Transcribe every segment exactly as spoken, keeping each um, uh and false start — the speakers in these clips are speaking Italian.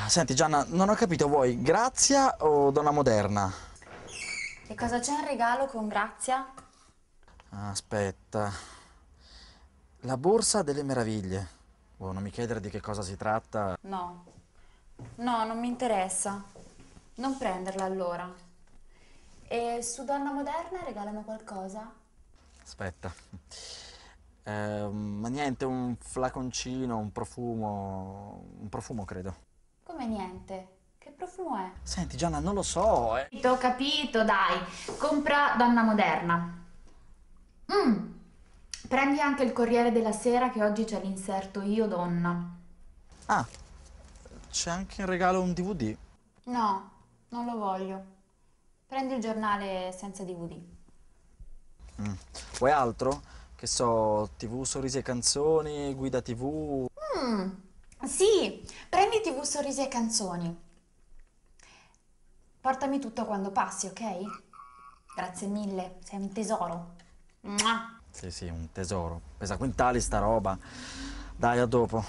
Senti Gianna, non ho capito, vuoi Grazia o Donna Moderna? E cosa c'è in regalo con Grazia? Aspetta. La borsa delle meraviglie. Oh, non mi chiedere di che cosa si tratta. No, no, non mi interessa. Non prenderla allora. E su Donna Moderna regalano qualcosa? Aspetta. Eh, ma niente, un flaconcino, un profumo. Un profumo, credo. Come niente. Che profumo è? Senti Gianna, non lo so, eh. Ho capito, dai. Compra Donna Moderna. Mm. Prendi anche il Corriere della Sera che oggi c'è l'inserto Io donna. Ah, c'è anche in regalo un D V D. No, non lo voglio. Prendi il giornale senza D V D. Vuoi altro? Che so, T V Sorrisi e Canzoni, Guida T V. Mm, sì, prendi T V Sorrisi e Canzoni. Portami tutto quando passi, ok? Grazie mille, sei un tesoro. Mua. Sì, sì, un tesoro. Pesa quintali sta roba. Dai, a dopo.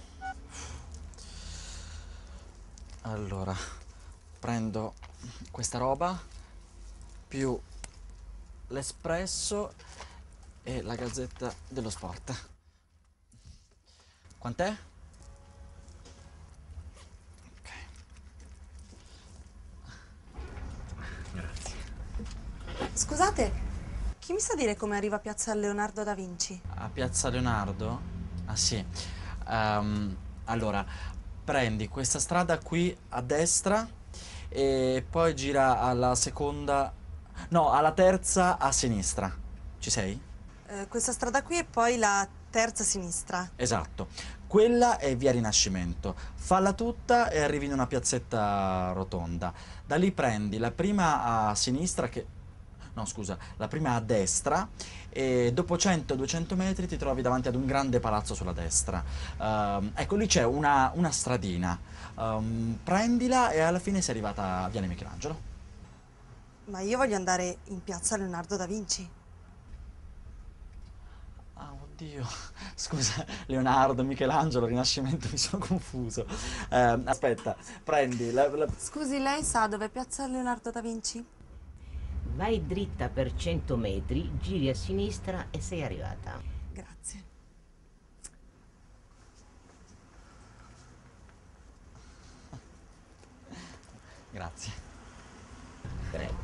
Allora, prendo questa roba più l'espresso e la Gazzetta dello Sport. Quant'è? Ok, grazie. Scusate, chi mi sa dire come arriva a Piazza Leonardo da Vinci? A Piazza Leonardo? Ah sì. Ehm, allora, prendi questa strada qui a destra e poi gira alla seconda. No, alla terza a sinistra. Ci sei? Eh, questa strada qui e poi la terza a sinistra. Esatto. Quella è via Rinascimento. Falla tutta e arrivi in una piazzetta rotonda. Da lì prendi la prima a sinistra che. No, scusa, la prima a destra e dopo cento duecento metri ti trovi davanti ad un grande palazzo sulla destra. Ehm, ecco, lì c'è una, una stradina. Ehm, prendila e alla fine sei arrivata a Viale Michelangelo. Ma io voglio andare in Piazza Leonardo da Vinci. Ah, oddio. Scusa, Leonardo, Michelangelo, Rinascimento, mi sono confuso. Ehm, aspetta, prendi la, la- Scusi, lei sa dove è Piazza Leonardo da Vinci? Vai dritta per cento metri, giri a sinistra e sei arrivata. Grazie. Grazie. Prego.